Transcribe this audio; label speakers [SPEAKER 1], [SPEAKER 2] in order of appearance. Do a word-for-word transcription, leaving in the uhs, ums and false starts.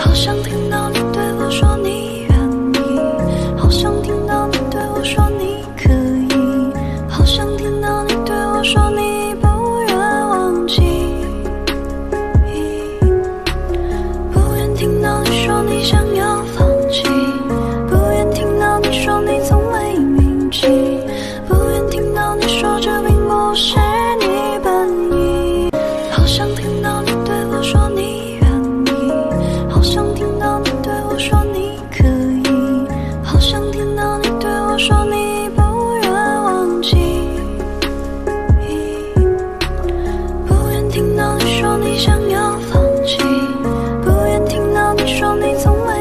[SPEAKER 1] 好想听到你对我说你愿意，好想听到你对我说你可以，好想听到你对我说你不愿忘记，不愿听到你说你想要放弃，不愿听到你说你从未铭记，不愿听到你说这并不是你本意。好想听到你对我说你愿意，好想听到你对我说你可以，好想听到你对我说你不愿忘记，不愿听到你说你想要放弃，不愿听到你说你从未